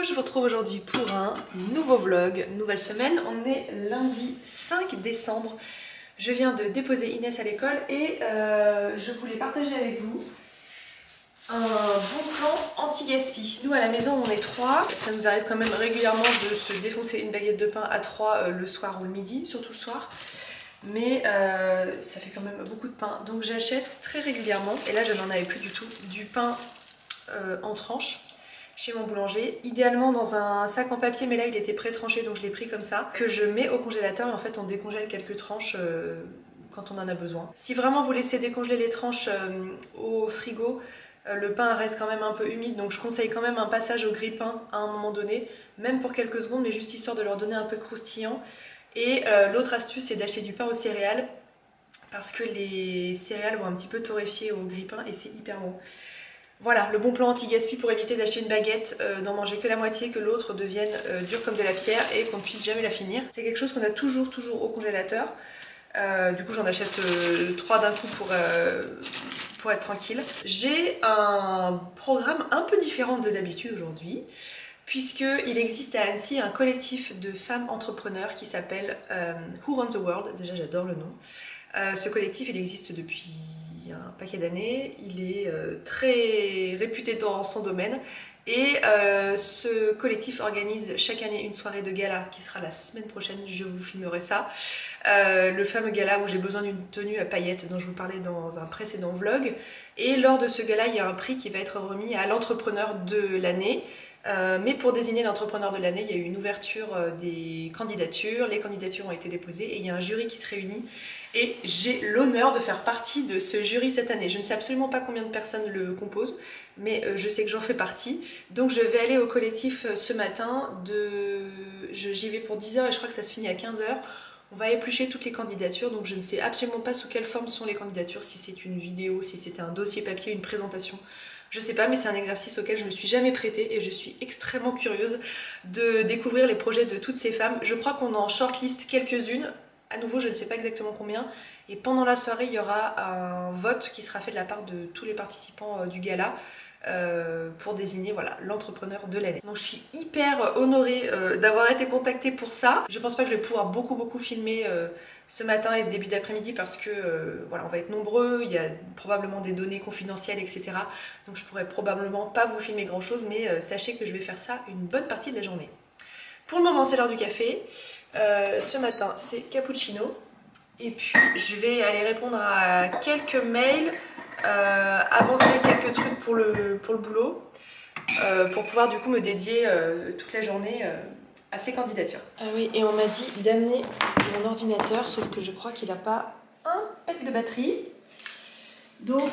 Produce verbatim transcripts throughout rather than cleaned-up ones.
je vous retrouve aujourd'hui pour un nouveau vlog, nouvelle semaine. On est lundi cinq décembre. Je viens de déposer Inès à l'école et euh, je voulais partager avec vous un bon plan anti-gaspi. Nous à la maison on est trois, ça nous arrive quand même régulièrement de se défoncer une baguette de pain à trois euh, le soir ou le midi, surtout le soir. Mais euh, ça fait quand même beaucoup de pain, donc j'achète très régulièrement, et là je n'en avais plus du tout, du pain euh, en tranches chez mon boulanger, idéalement dans un sac en papier, mais là il était pré-tranché donc je l'ai pris comme ça, que je mets au congélateur et en fait on décongèle quelques tranches euh, quand on en a besoin. Si vraiment vous laissez décongeler les tranches euh, au frigo, euh, le pain reste quand même un peu humide, donc je conseille quand même un passage au grille-pain à un moment donné, même pour quelques secondes, mais juste histoire de leur donner un peu de croustillant. Et euh, l'autre astuce, c'est d'acheter du pain aux céréales, parce que les céréales vont un petit peu torréfier au grille-pain et c'est hyper bon. Voilà, le bon plan anti-gaspi pour éviter d'acheter une baguette, euh, d'en manger que la moitié, que l'autre devienne euh, dure comme de la pierre et qu'on ne puisse jamais la finir. C'est quelque chose qu'on a toujours, toujours au congélateur. Euh, du coup, j'en achète euh, trois d'un coup pour, euh, pour être tranquille. J'ai un programme un peu différent de d'habitude aujourd'hui, puisqu'il existe à Annecy un collectif de femmes entrepreneurs qui s'appelle euh, Who Runs the World. Déjà, j'adore le nom. Euh, ce collectif, il existe depuis un paquet d'années, il est euh, très réputé dans son domaine et euh, ce collectif organise chaque année une soirée de gala qui sera la semaine prochaine, je vous filmerai ça. Euh, le fameux gala où j'ai besoin d'une tenue à paillettes dont je vous parlais dans un précédent vlog, et lors de ce gala il y a un prix qui va être remis à l'entrepreneur de l'année. Euh, mais pour désigner l'entrepreneur de l'année, il y a eu une ouverture euh, des candidatures, les candidatures ont été déposées et il y a un jury qui se réunit et j'ai l'honneur de faire partie de ce jury cette année. Je ne sais absolument pas combien de personnes le composent, mais euh, je sais que j'en fais partie. Donc je vais aller au collectif euh, ce matin, de... j'y vais pour dix heures et je crois que ça se finit à quinze heures. On va éplucher toutes les candidatures, donc je ne sais absolument pas sous quelle forme sont les candidatures, si c'est une vidéo, si c'était un dossier papier, une présentation. Je sais pas, mais c'est un exercice auquel je ne me suis jamais prêtée et je suis extrêmement curieuse de découvrir les projets de toutes ces femmes. Je crois qu'on en shortlist quelques-unes, à nouveau je ne sais pas exactement combien, et pendant la soirée il y aura un vote qui sera fait de la part de tous les participants du gala euh, pour désigner voilà, l'entrepreneur de l'année. Donc je suis hyper honorée euh, d'avoir été contactée pour ça. Je pense pas que je vais pouvoir beaucoup beaucoup filmer euh, ce matin et ce début d'après-midi parce que euh, voilà, on va être nombreux, il y a probablement des données confidentielles, et cetera. Donc je pourrais probablement pas vous filmer grand chose, mais euh, sachez que je vais faire ça une bonne partie de la journée. Pour le moment c'est l'heure du café. Euh, ce matin c'est cappuccino. Et puis je vais aller répondre à quelques mails, euh, avancer quelques trucs pour le, pour le boulot, euh, pour pouvoir du coup me dédier euh, toute la journée euh, à ces candidatures. Ah oui, et on m'a dit d'amener mon ordinateur, sauf que je crois qu'il n'a pas un pack de batterie. Donc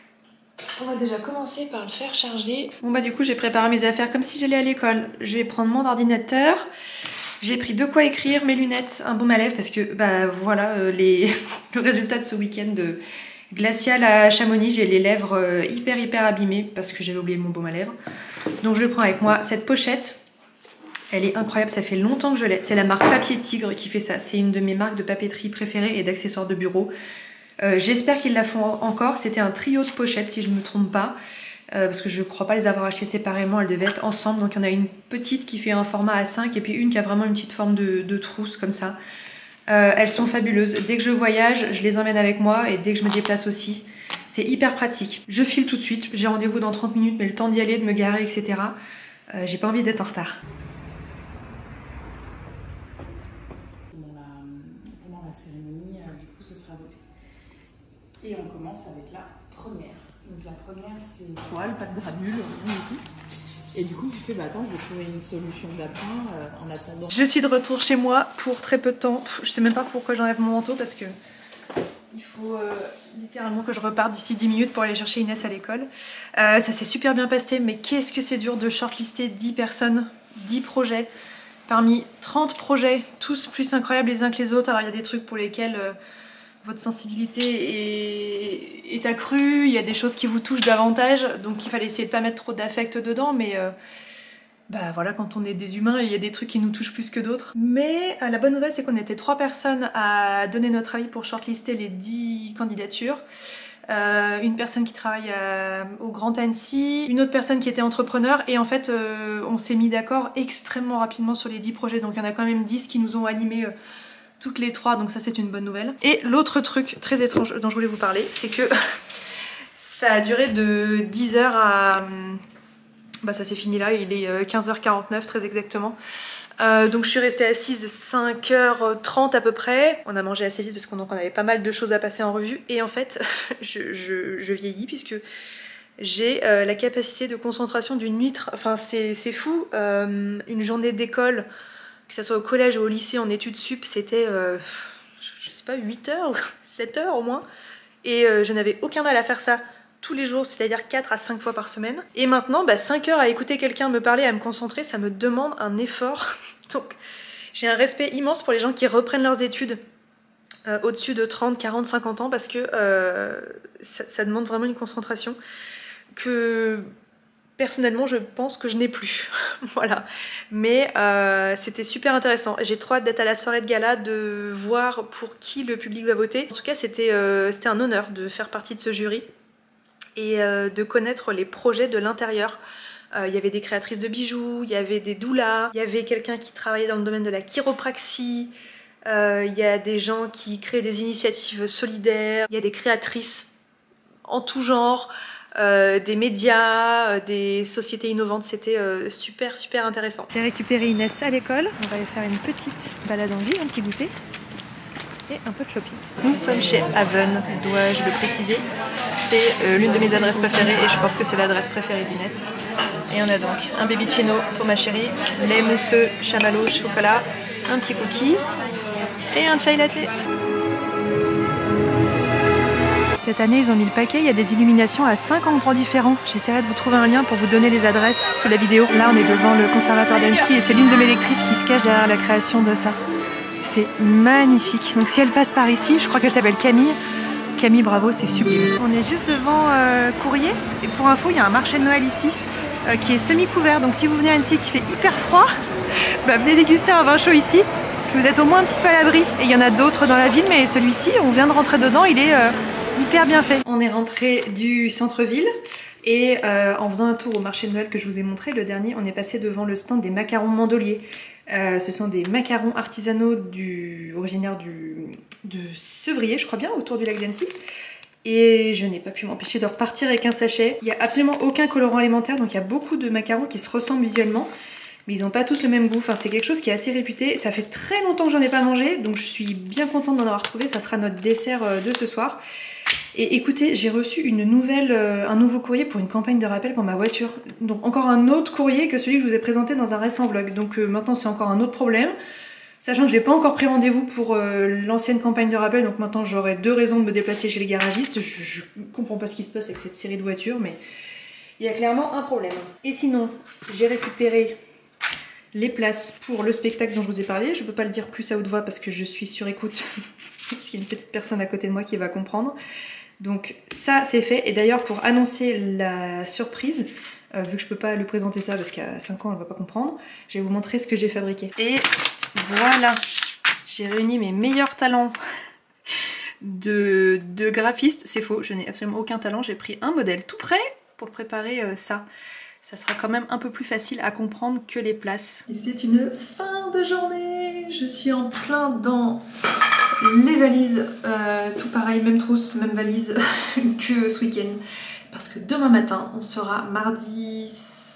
on va déjà commencer par le faire charger. Bon bah du coup j'ai préparé mes affaires comme si j'allais à l'école. Je vais prendre mon ordinateur. J'ai pris de quoi écrire, mes lunettes, un baume à lèvres parce que bah voilà euh, les... le résultat de ce week-end de glacial à Chamonix, j'ai les lèvres euh, hyper hyper abîmées parce que j'avais oublié mon baume à lèvres. Donc je prends avec moi cette pochette. Elle est incroyable, ça fait longtemps que je l'ai. C'est la marque Papier Tigre qui fait ça. C'est une de mes marques de papeterie préférées et d'accessoires de bureau. Euh, J'espère qu'ils la font encore. C'était un trio de pochettes si je ne me trompe pas. Euh, parce que je ne crois pas les avoir achetées séparément, elles devaient être ensemble. Donc il y en a une petite qui fait un format A cinq et puis une qui a vraiment une petite forme de, de trousse comme ça. Euh, elles sont fabuleuses. Dès que je voyage, je les emmène avec moi et dès que je me déplace aussi. C'est hyper pratique. Je file tout de suite. J'ai rendez-vous dans trente minutes, mais le temps d'y aller, de me garer, et cetera. Euh, J'ai pas envie d'être en retard. Pendant la, pendant la cérémonie, euh, du coup, ce sera voté. Et on commence avec la première. Donc la première c'est poil, pas de granule, rien du tout. Et du coup je fais bah attends je vais trouver une solution d'appoint euh, en attendant. Je suis de retour chez moi pour très peu de temps. Je sais même pas pourquoi j'enlève mon manteau parce que il faut euh, littéralement que je reparte d'ici dix minutes pour aller chercher Inès à l'école. Euh, ça s'est super bien passé, mais qu'est-ce que c'est dur de shortlister dix personnes, dix projets parmi trente projets, tous plus incroyables les uns que les autres. Alors il y a des trucs pour lesquels euh, votre sensibilité est, est accrue, il y a des choses qui vous touchent davantage, donc il fallait essayer de pas mettre trop d'affect dedans, mais euh, bah voilà, quand on est des humains, il y a des trucs qui nous touchent plus que d'autres. Mais euh, la bonne nouvelle, c'est qu'on était trois personnes à donner notre avis pour shortlister les dix candidatures. euh, une personne qui travaille à, au Grand Annecy, une autre personne qui était entrepreneur et en fait euh, on s'est mis d'accord extrêmement rapidement sur les dix projets, donc il y en a quand même dix qui nous ont animés euh, toutes les trois, donc ça c'est une bonne nouvelle. Et l'autre truc très étrange dont je voulais vous parler, c'est que ça a duré de dix heures à... Bah ça s'est fini là, il est quinze heures quarante-neuf très exactement. Euh, donc je suis restée assise cinq heures trente à peu près. On a mangé assez vite parce qu'on avait pas mal de choses à passer en revue. Et en fait, je, je, je vieillis puisque j'ai euh, la capacité de concentration d'une huître. Enfin c'est fou, euh, une journée d'école, que ce soit au collège ou au lycée en études sup, c'était, euh, je sais pas, huit heures, sept heures au moins. Et euh, je n'avais aucun mal à faire ça tous les jours, c'est-à-dire quatre à cinq fois par semaine. Et maintenant, bah, cinq heures à écouter quelqu'un me parler, à me concentrer, ça me demande un effort. Donc j'ai un respect immense pour les gens qui reprennent leurs études euh, au-dessus de trente, quarante, cinquante ans parce que euh, ça, ça demande vraiment une concentration que personnellement je pense que je n'ai plus. Voilà. Mais euh, c'était super intéressant. J'ai trop hâte d'être à la soirée de gala, de voir pour qui le public va voter. En tout cas, c'était euh, c'était un honneur de faire partie de ce jury et euh, de connaître les projets de l'intérieur. Il euh, y avait des créatrices de bijoux, il y avait des doulas, il y avait quelqu'un qui travaillait dans le domaine de la chiropraxie, il euh, y a des gens qui créent des initiatives solidaires, il y a des créatrices en tout genre, euh, des médias, euh, des sociétés innovantes, c'était euh, super super intéressant. J'ai récupéré Inès à l'école, on va aller faire une petite balade en ville, un petit goûter et un peu de shopping. Nous sommes chez Haven, dois-je le préciser. C'est euh, l'une de mes adresses préférées et je pense que c'est l'adresse préférée d'Inès. Et on a donc un babycino pour ma chérie, lait mousseux, chamallow, chocolat, un petit cookie et un chai latte. Cette année, ils ont mis le paquet, il y a des illuminations à cinq endroits différents. J'essaierai de vous trouver un lien pour vous donner les adresses sous la vidéo. Là, on est devant le conservatoire d'Annecy et c'est l'une de mes lectrices qui se cache derrière la création de ça. C'est magnifique. Donc si elle passe par ici, je crois qu'elle s'appelle Camille. Camille, bravo, c'est sublime. On est juste devant euh, Courrier. Et pour info, il y a un marché de Noël ici euh, qui est semi-couvert. Donc si vous venez à Annecy et qu'il fait hyper froid, bah, venez déguster un vin chaud ici. Parce que vous êtes au moins un petit peu à l'abri. Et il y en a d'autres dans la ville, mais celui-ci, on vient de rentrer dedans, il est euh, hyper bien fait. On est rentré du centre-ville. Et euh, en faisant un tour au marché de Noël que je vous ai montré, le dernier, on est passé devant le stand des macarons Mandelier. Euh, ce sont des macarons artisanaux du, originaires du, de Sevrier, je crois bien, autour du lac d'Annecy. Et je n'ai pas pu m'empêcher de repartir avec un sachet. Il n'y a absolument aucun colorant alimentaire, donc il y a beaucoup de macarons qui se ressemblent visuellement. Mais ils n'ont pas tous le même goût, enfin, c'est quelque chose qui est assez réputé. Ça fait très longtemps que j'en ai pas mangé, donc je suis bien contente d'en avoir trouvé. Ça sera notre dessert de ce soir. Et écoutez, j'ai reçu une nouvelle, euh, un nouveau courrier pour une campagne de rappel pour ma voiture. Donc encore un autre courrier que celui que je vous ai présenté dans un récent vlog. Donc euh, maintenant c'est encore un autre problème. Sachant que j'ai pas encore pris rendez-vous pour euh, l'ancienne campagne de rappel, donc maintenant j'aurai deux raisons de me déplacer chez les garagistes. Je, je comprends pas ce qui se passe avec cette série de voitures, mais il y a clairement un problème. Et sinon, j'ai récupéré les places pour le spectacle dont je vous ai parlé. Je peux pas le dire plus à haute voix parce que je suis sur écoute. Parce qu'il y a une petite personne à côté de moi qui va comprendre. Donc ça c'est fait, et d'ailleurs pour annoncer la surprise, euh, vu que je peux pas lui présenter ça parce qu'à cinq ans elle va pas comprendre, je vais vous montrer ce que j'ai fabriqué. Et voilà, j'ai réuni mes meilleurs talents de, de graphiste. C'est faux, je n'ai absolument aucun talent, j'ai pris un modèle tout prêt pour préparer euh, ça. Ça sera quand même un peu plus facile à comprendre que les places. Et c'est une fin de journée, je suis en plein dans les valises, euh, tout pareil, même trousse, même valise que ce week-end. Parce que demain matin, on sera mardi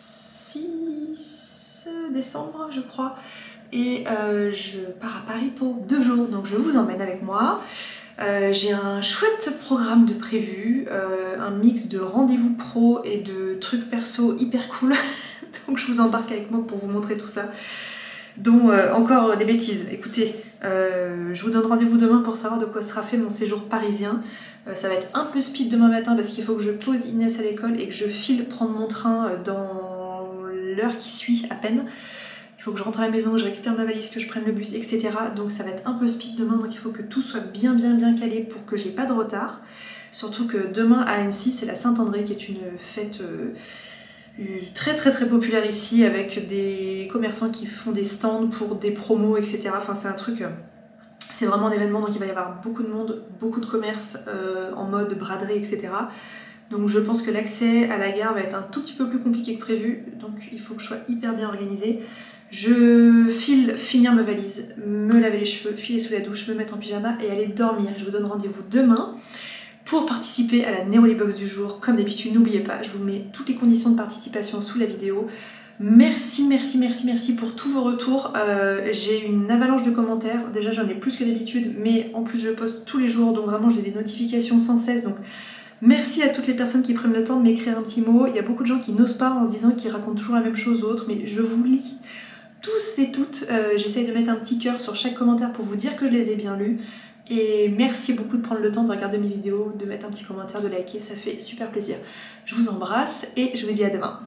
six décembre, je crois. Et euh, je pars à Paris pour deux jours, donc je vous emmène avec moi. Euh, j'ai un chouette programme de prévu, euh, un mix de rendez-vous pro et de trucs perso hyper cool. Donc je vous embarque avec moi pour vous montrer tout ça. Dont euh, encore des bêtises. Écoutez, euh, je vous donne rendez-vous demain pour savoir de quoi sera fait mon séjour parisien. Euh, ça va être un peu speed demain matin parce qu'il faut que je pose Inès à l'école et que je file prendre mon train dans l'heure qui suit à peine. Il faut que je rentre à la maison, que je récupère ma valise, que je prenne le bus, et cetera. Donc ça va être un peu speed demain, donc il faut que tout soit bien bien bien calé pour que j'ai pas de retard. Surtout que demain à Annecy, c'est la Saint-André qui est une fête euh, très très très populaire ici, avec des commerçants qui font des stands pour des promos, et cetera. Enfin c'est un truc... Euh, C'est vraiment un événement, donc il va y avoir beaucoup de monde, beaucoup de commerces euh, en mode braderie, et cetera. Donc je pense que l'accès à la gare va être un tout petit peu plus compliqué que prévu, donc il faut que je sois hyper bien organisée. Je file finir ma valise, me laver les cheveux, filer sous la douche, me mettre en pyjama et aller dormir. Je vous donne rendez-vous demain pour participer à la Neroli Box du jour. Comme d'habitude, n'oubliez pas, je vous mets toutes les conditions de participation sous la vidéo. Merci, merci, merci, merci pour tous vos retours. Euh, j'ai une avalanche de commentaires. Déjà, j'en ai plus que d'habitude, mais en plus, je poste tous les jours, donc vraiment, j'ai des notifications sans cesse. Donc, merci à toutes les personnes qui prennent le temps de m'écrire un petit mot. Il y a beaucoup de gens qui n'osent pas en se disant qu'ils racontent toujours la même chose aux autres, mais je vous lis tous et toutes. Euh, J'essaye de mettre un petit cœur sur chaque commentaire pour vous dire que je les ai bien lus. Et merci beaucoup de prendre le temps de regarder mes vidéos, de mettre un petit commentaire, de liker, ça fait super plaisir. Je vous embrasse et je vous dis à demain.